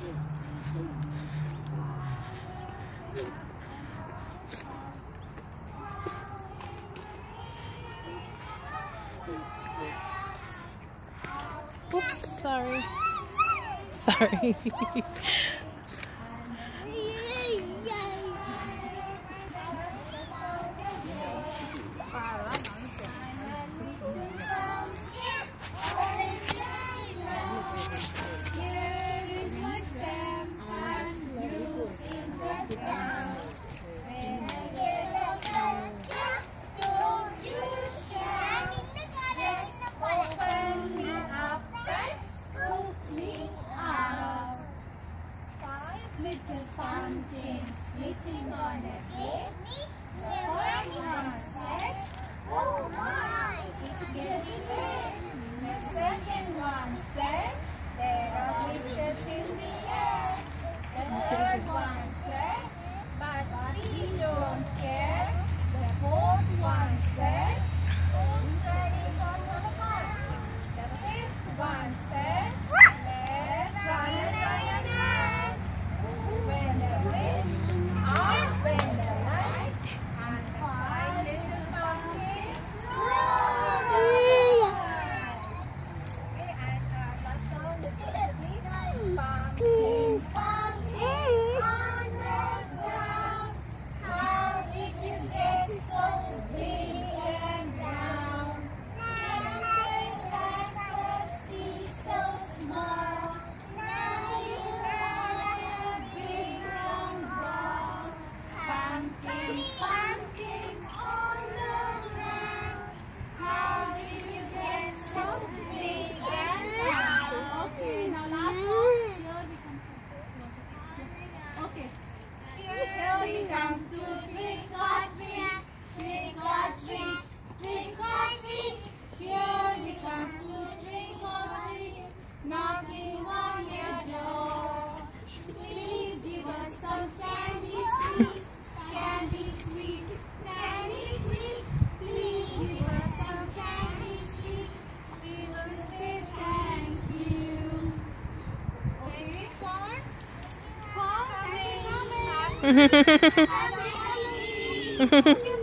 Oops, sorry. Sorry. Little pumpkins sitting on a cake. The first one said, "Oh my, it's getting late." The second one said, "There are witches in the air." The third one said, "But we don't care." The fourth one said, "Who's ready for some fun?" The fifth one said, "Let's run and run and run." When the wind out, when the light, and the five little pumpkins run. Okay, and what song is it? Pumpkin, pumpkin on the ground. How did you get so big and round? Pumpkin like a sea so small. Now you have a big round ball. Pumpkin, pumpkin all around. How did you get so big and round? Okay, now last one. Okay. Here we come to trick or treat, trick or treat, trick or treat. Here we come to trick or treat, knocking on your door. Please give us some candy sweet, candy sweet, candy sweet. Please give us some candy sweet. We will say thank you. Okay, Corn? Corn, thank you. Happy Halloween.